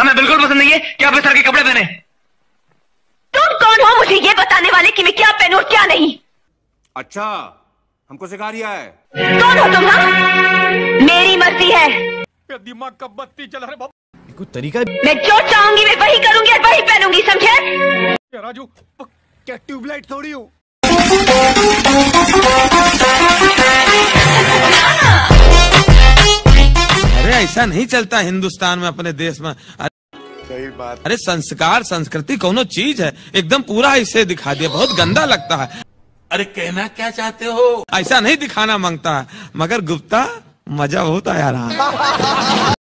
हमें बिल्कुल पसंद नहीं है कि आप इस तरह के कपड़े पहने। तुम कौन हो मुझे ये बताने वाले कि मैं क्या पहनूं और क्या नहीं? अच्छा, हमको सिखा रिया है। कौन हो तुम? हाँ, मेरी मर्जी है। दिमाग का बत्ती चला रहे बाबा। कोई तरीका? मैं जो चाहूंगी मैं वही करूंगी और वही पहनूंगी, समझे? राजू, क्या ट्यूबलाइट थोड़ी हूँ। अरे ऐसा नहीं चलता हिंदुस्तान में, अपने देश में। सही बात। अरे संस्कार संस्कृति कोनो चीज है, एकदम पूरा इसे दिखा दिया, बहुत गंदा लगता है। अरे कहना क्या चाहते हो? ऐसा नहीं दिखाना मांगता है, मगर गुप्ता मजा बहुत आया रहा।